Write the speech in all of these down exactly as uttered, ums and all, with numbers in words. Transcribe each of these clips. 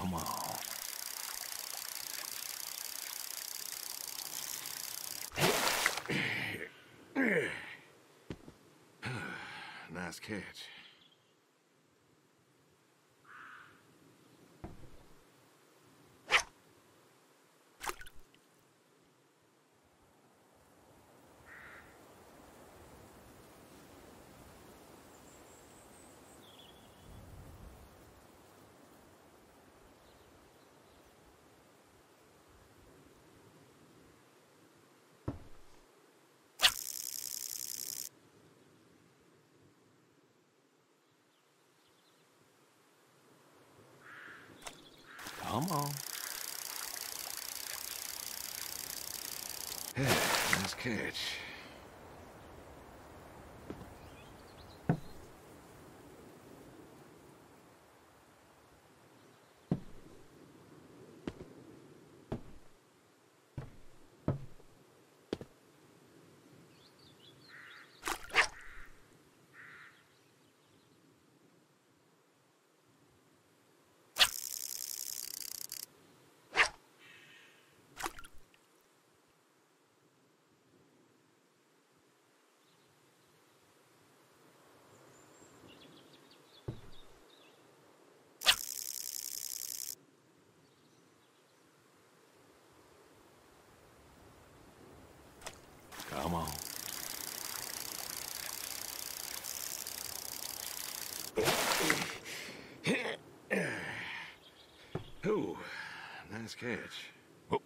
Come on. Nice catch. Come on. Yeah, nice catch. Come on. Ooh, nice catch. Oh.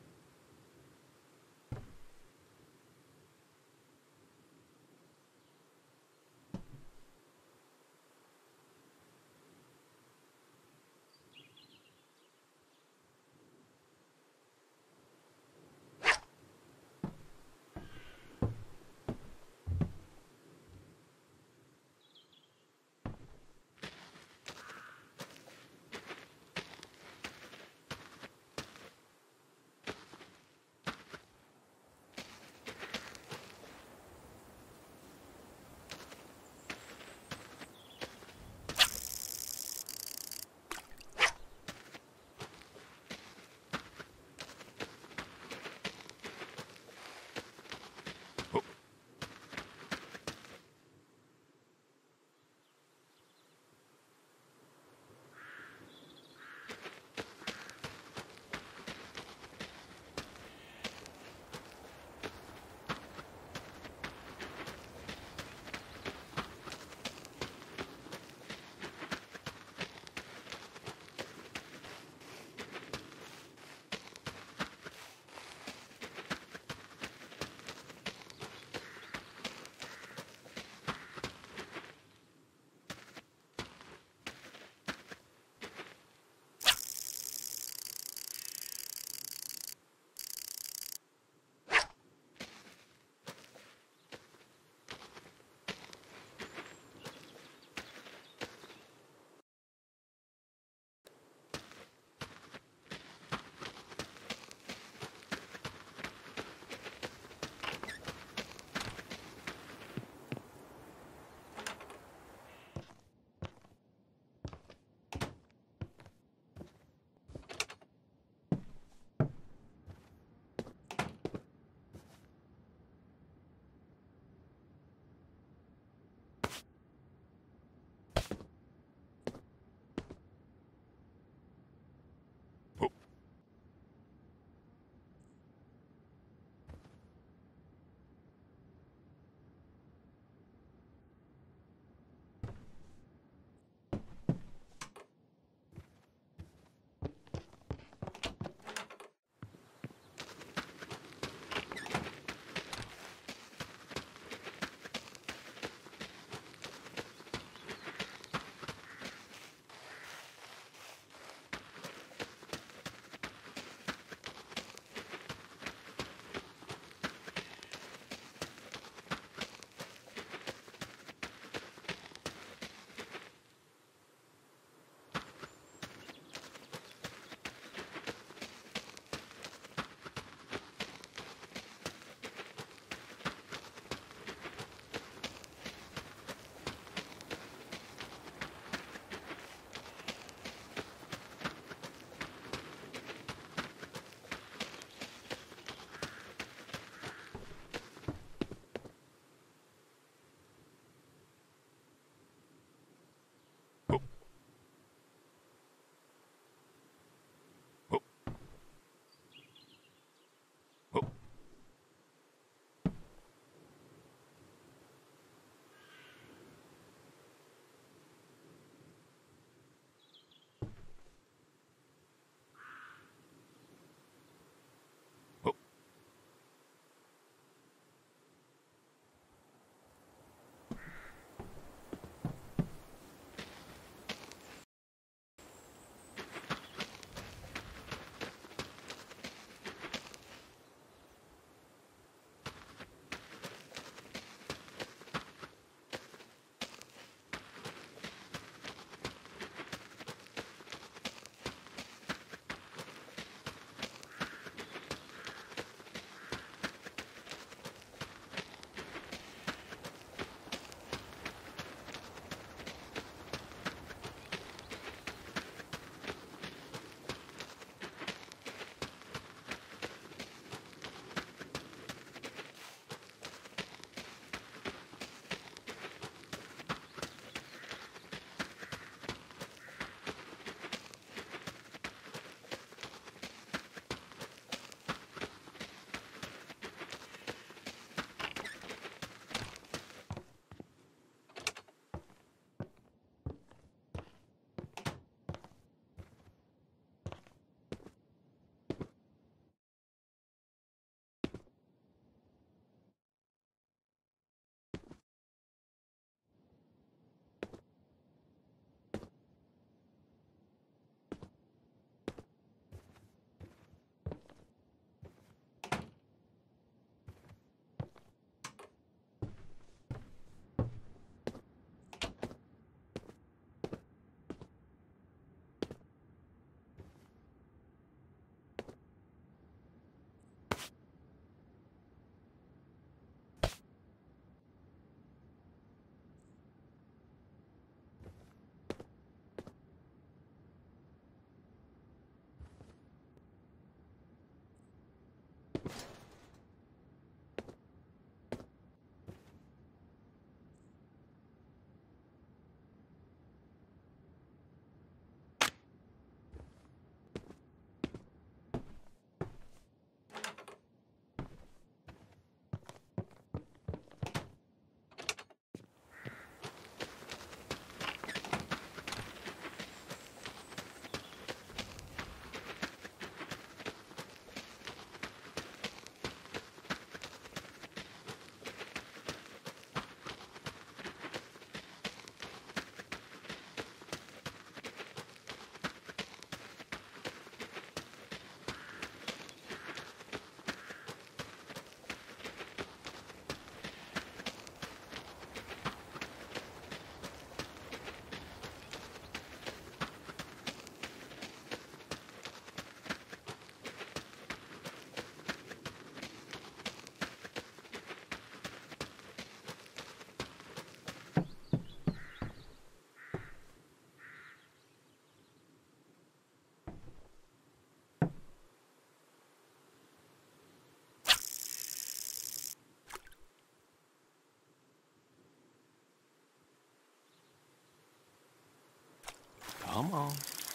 Come on.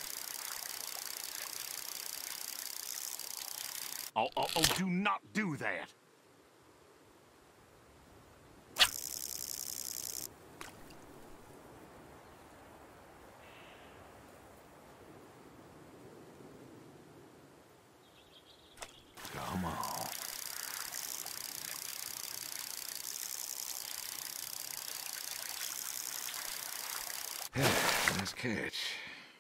Oh, oh, oh, do not do that. Come on. Nice catch.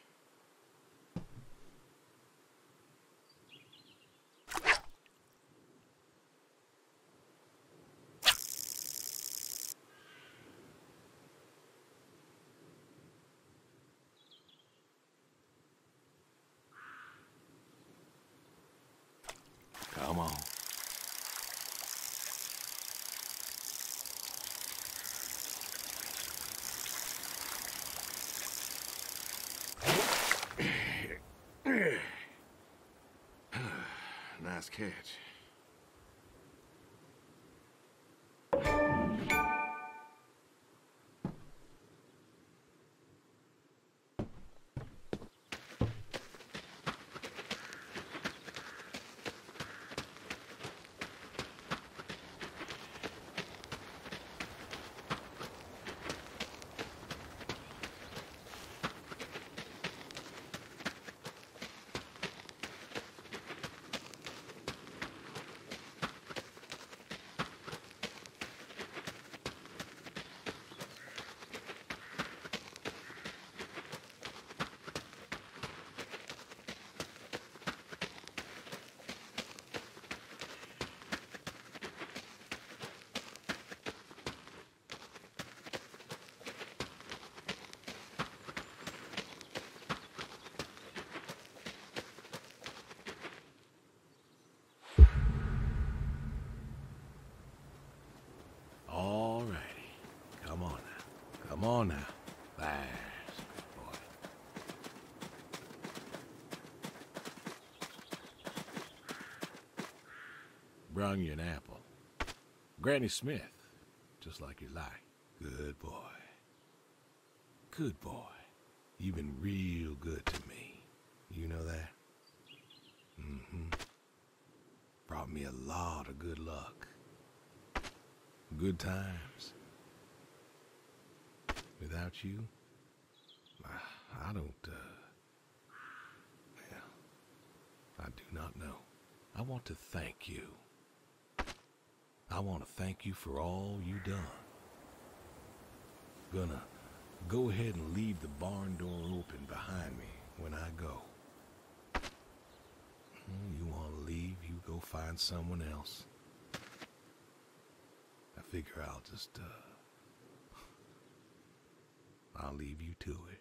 Come on. Nice catch. All righty. Come on now. Come on now. That's a good boy. Brung you an apple. Granny Smith, just like you like. Good boy. Good boy. You've been real good to me. You know that? Mm-hmm. Brought me a lot of good luck. Good times. Without you, I, I don't, uh, well, I do not know. I want to thank you. I want to thank you for all you done. Gonna go ahead and leave the barn door open behind me when I go. You want to leave, you go find someone else. I figure I'll just, uh, I'll leave you to it.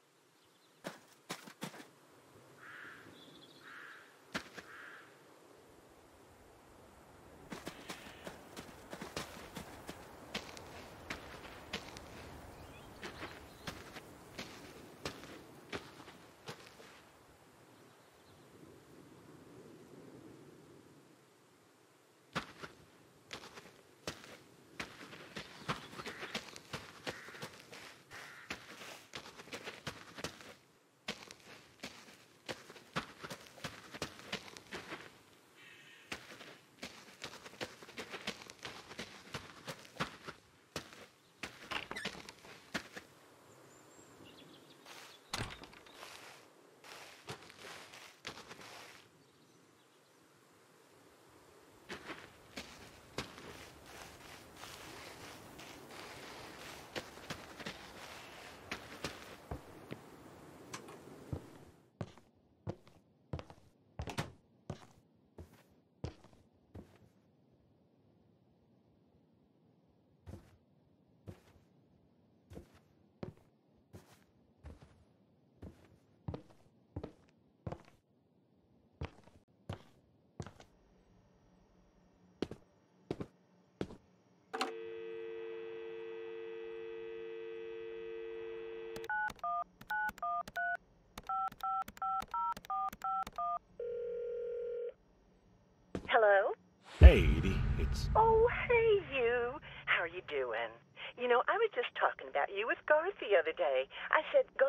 Hello? Hey, Edie, it's... Oh, hey, you. How are you doing? You know, I was just talking about you with Garth the other day. I said, Garth,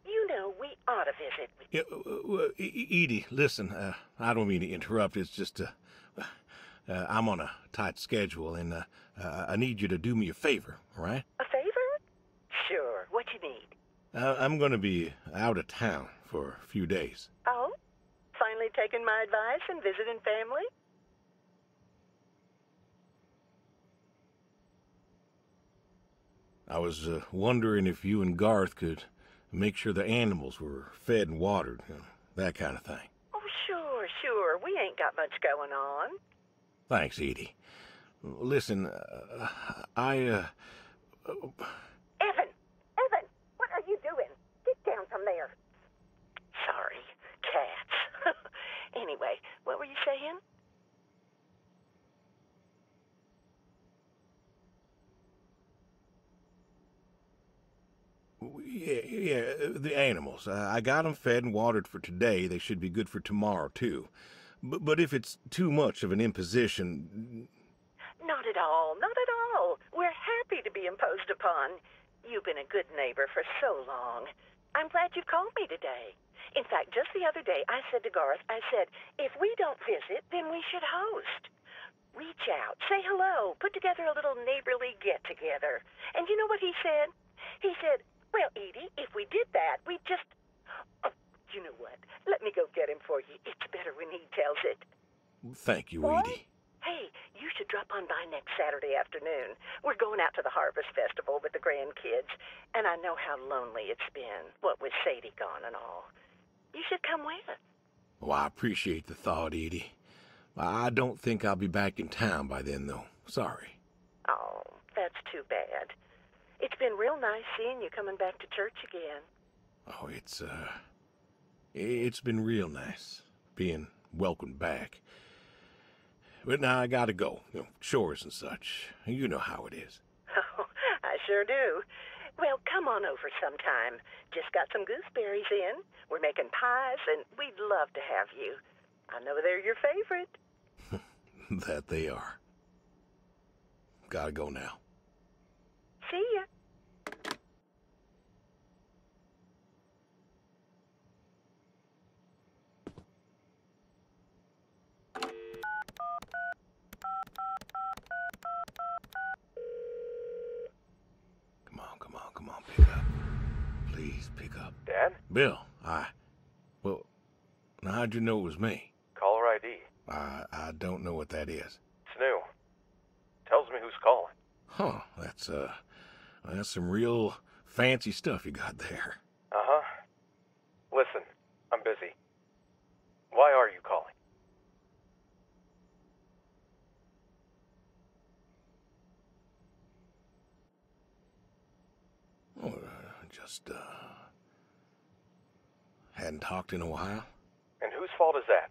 You know, we ought to visit. Yeah, uh, uh, E- Edie, listen, uh, I don't mean to interrupt. It's just, uh, uh, I'm on a tight schedule, and uh, uh, I need you to do me a favor, all right? A favor? Sure. What you need? Uh, I'm going to be out of town for a few days. Oh? Finally taking my advice and visiting family? I was uh, wondering if you and Garth could make sure the animals were fed and watered, you know, that kind of thing. Oh, sure, sure. We ain't got much going on. Thanks, Edie. Listen, uh, I, uh... Evan! Evan! What are you doing? Get down from there. Sorry. Cats. Anyway, what were you saying? Yeah, yeah, the animals. Uh, I got them fed and watered for today. They should be good for tomorrow, too. But, but if it's too much of an imposition... Not at all. Not at all. We're happy to be imposed upon. You've been a good neighbor for so long. I'm glad you called me today. In fact, just the other day, I said to Garth, I said, if we don't visit, then we should host. Reach out, say hello, put together a little neighborly get-together. And you know what he said? He said, well, Edie, if we did that, we'd just... Oh, you know what? Let me go get him for you. It's better when he tells it. Thank you, What? Edie. Hey, you should drop on by next Saturday afternoon. We're going out to the Harvest Festival with the grandkids, and I know how lonely it's been, what with Sadie gone and all. You should come with. Well, I appreciate the thought, Edie. I don't think I'll be back in town by then, though. Sorry. Oh, that's too bad. It's been real nice seeing you coming back to church again. Oh, it's, uh... It's been real nice being welcomed back. But now I gotta go. You know, chores and such. You know how it is. Oh, I sure do. Well, come on over sometime. Just got some gooseberries in. We're making pies, and we'd love to have you. I know they're your favorite. That they are. Gotta go now. See ya. Come on, come on, come on, pick up. Please, pick up. Dad? Bill, I... Well, now how'd you know it was me? Caller I D. I, I don't know what that is. It's new. Tells me who's calling. Huh, that's, uh... That's some real fancy stuff you got there. Uh-huh. Listen, I'm busy. Why are you calling? Oh, uh, just, uh... Hadn't talked in a while. And whose fault is that?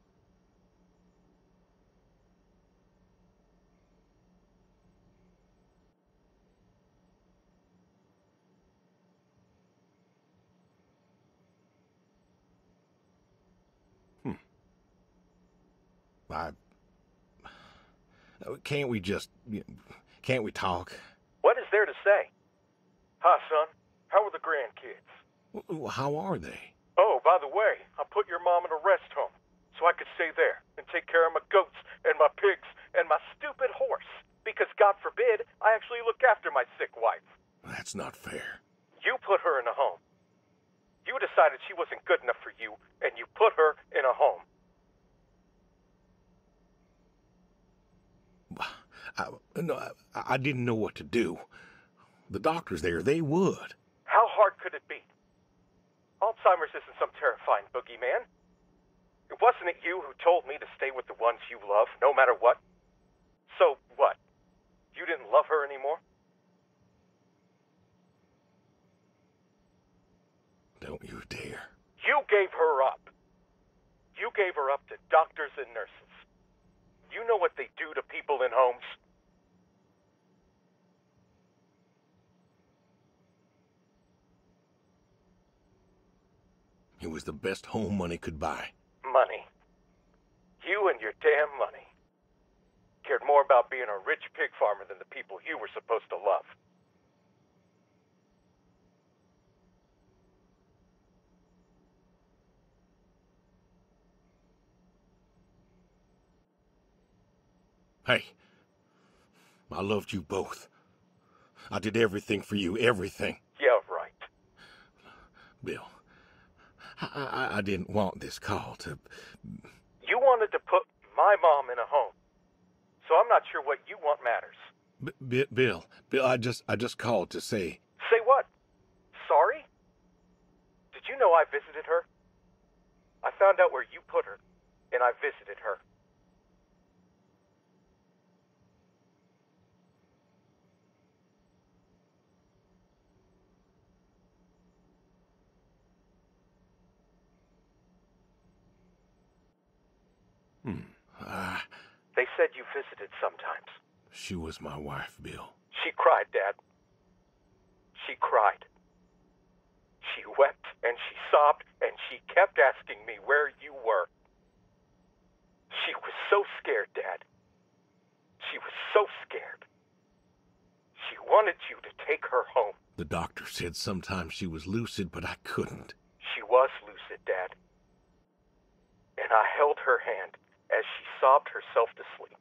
I... Can't we just... Can't we talk? What is there to say? Hi, son. How are the grandkids? How are they? Oh, by the way, I put your mom in a rest home so I could stay there and take care of my goats and my pigs and my stupid horse. Because, God forbid, I actually look after my sick wife. That's not fair. You put her in a home. You decided she wasn't good enough for you, and you put her in a home. I, no, I, I didn't know what to do. The doctors there, they would. How hard could it be? Alzheimer's isn't some terrifying boogeyman. It wasn't it you who told me to stay with the ones you love, no matter what? So what? You didn't love her anymore? Don't you dare. You gave her up. You gave her up to doctors and nurses. You know what they do to people in homes? It was the best home money could buy. Money. You and your damn money. Cared more about being a rich pig farmer than the people you were supposed to love. Hey, I loved you both. I did everything for you, everything. Yeah, right. Bill, I, I, I didn't want this call to... You wanted to put my mom in a home, so I'm not sure what you want matters. B B Bill, Bill, I just, I just called to say... Say what? Sorry? Did you know I visited her? I found out where you put her, and I visited her. Hmm, I... They said you visited sometimes. She was my wife, Bill. She cried, Dad. She cried. She wept and she sobbed and she kept asking me where you were. She was so scared, Dad. She was so scared. She wanted you to take her home. The doctor said sometimes she was lucid, but I couldn't. She was lucid, Dad. And I held her hand as she sobbed herself to sleep.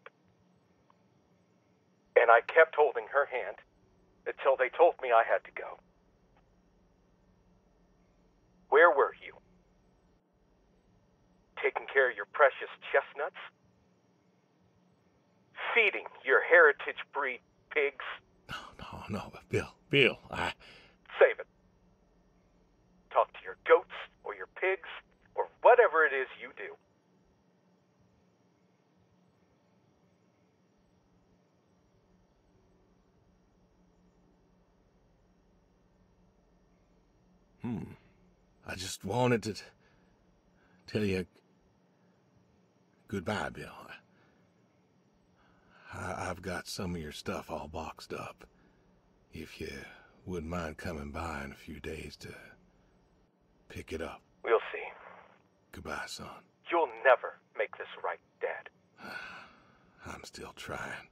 And I kept holding her hand until they told me I had to go. Where were you? Taking care of your precious chestnuts? Feeding your heritage breed pigs? No, no, no, Bill, Bill, I... Save it. Talk to your goats or your pigs or whatever it is you do. Hmm. I just wanted to tell you goodbye, Bill. I, I've got some of your stuff all boxed up. If you wouldn't mind coming by in a few days to pick it up. We'll see. Goodbye, son. You'll never make this right, Dad. I'm still trying.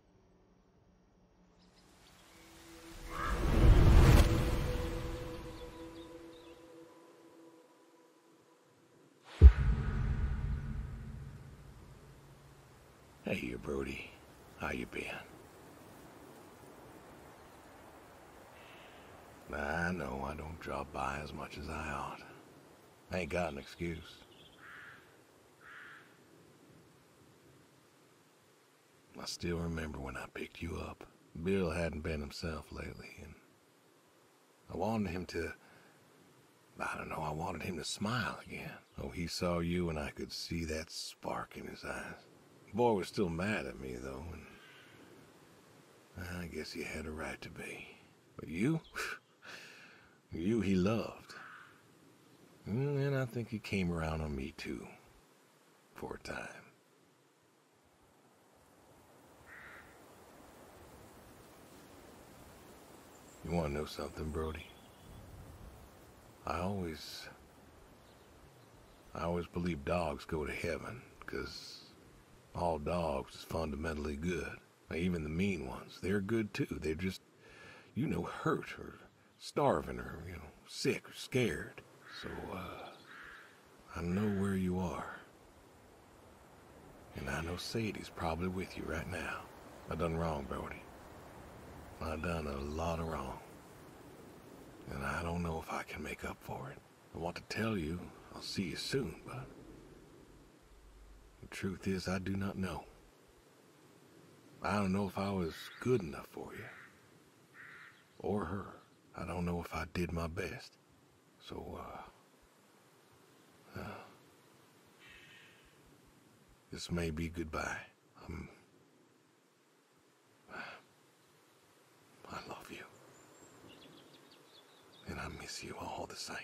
Hey, you Brody. How you been? I know I don't drop by as much as I ought. I ain't got an excuse. I still remember when I picked you up. Bill hadn't been himself lately, and I wanted him to... I don't know, I wanted him to smile again. Oh, he saw you and I could see that spark in his eyes. The boy was still mad at me, though, and I guess he had a right to be. But you? You he loved. And I think he came around on me, too. For a time. You want to know something, Brody? I always... I always believe dogs go to heaven, because all dogs is fundamentally good. Even the mean ones, they're good too. They're just, you know, hurt or starving or, you know, sick or scared. So, uh, I know where you are. And I know Sadie's probably with you right now. I done wrong, Brody. I done a lot of wrong. And I don't know if I can make up for it. I want to tell you I'll see you soon, but the truth is I do not know. I don't know if I was good enough for you. Or her. I don't know if I did my best. So, uh... uh this may be goodbye. I'm... I love you. And I miss you all the same.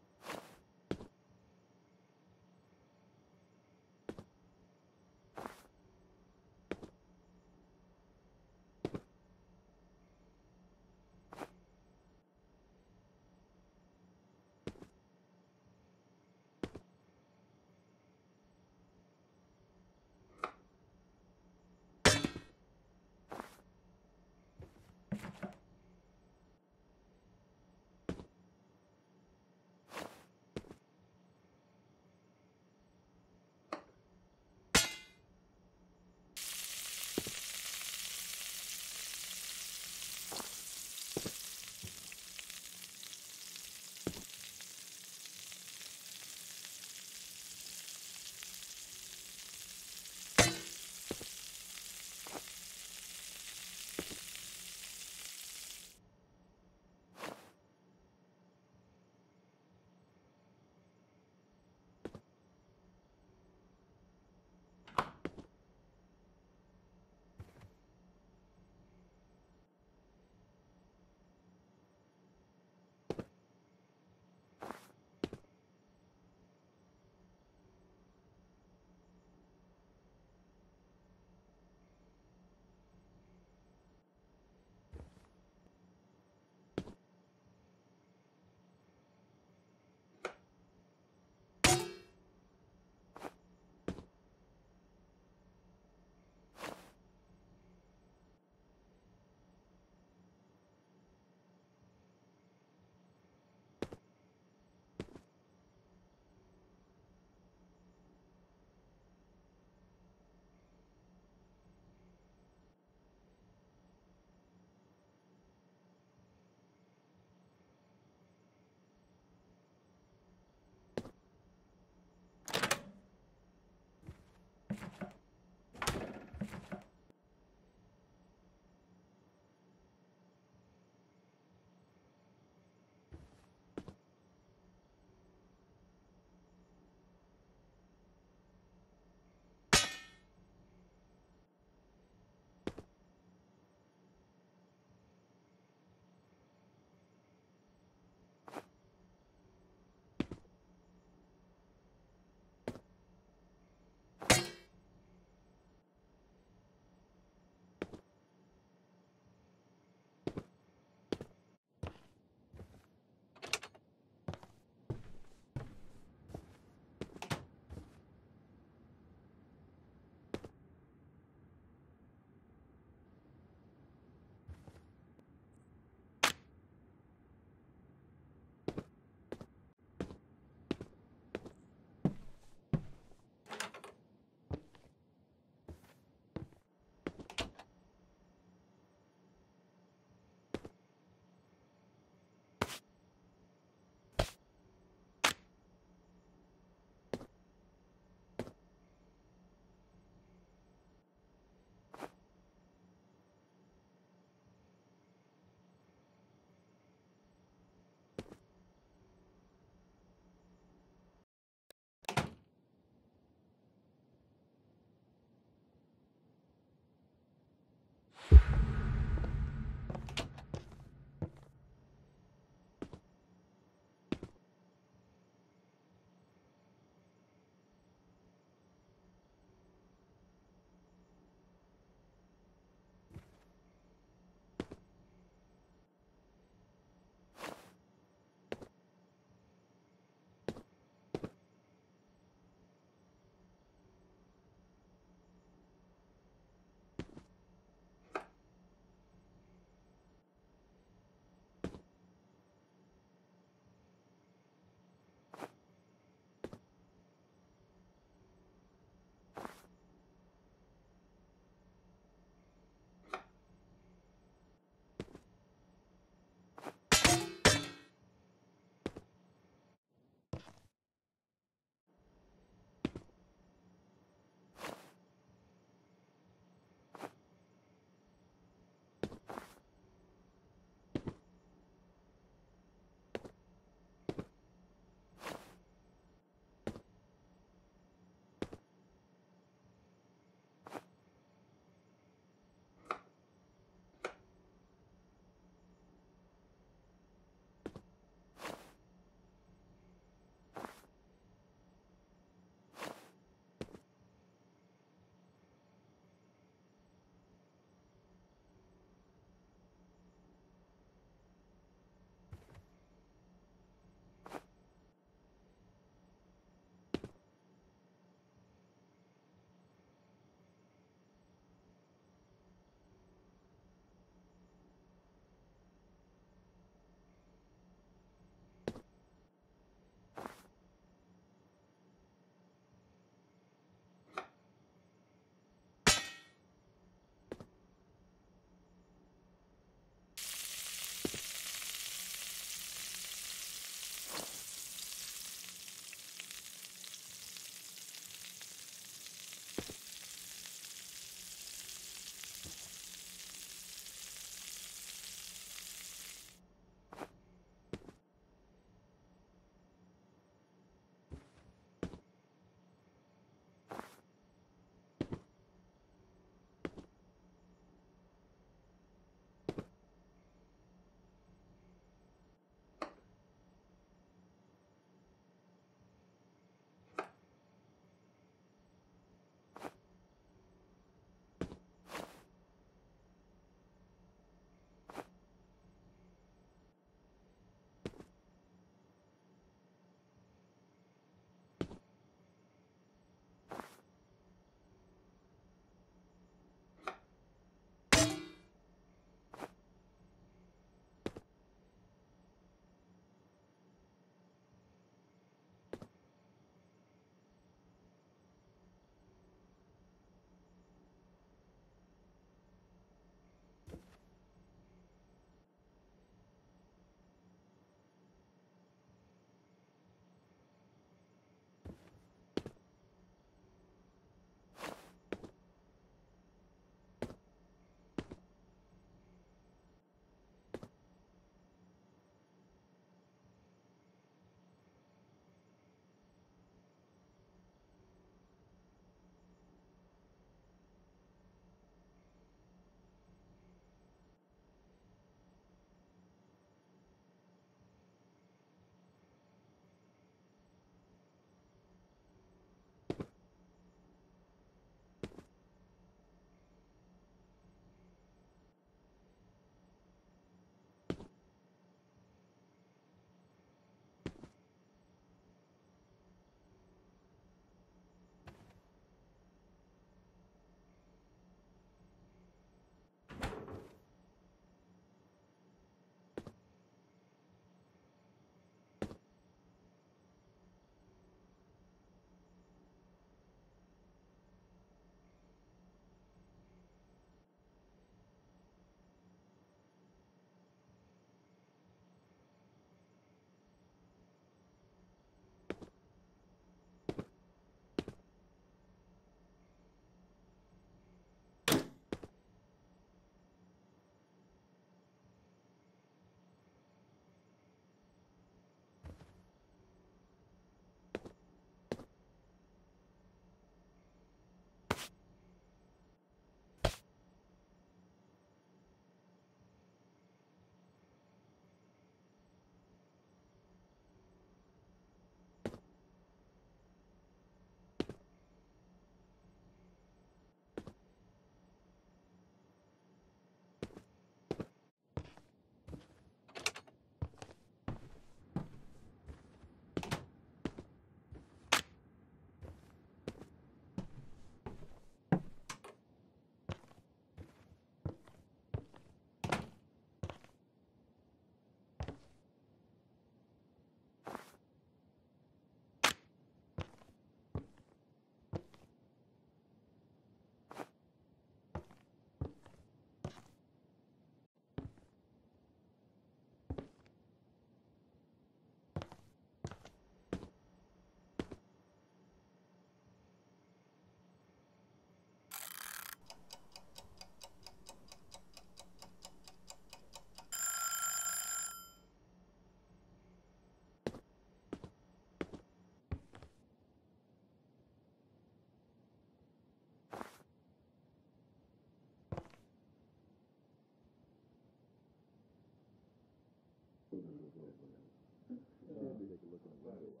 Very well.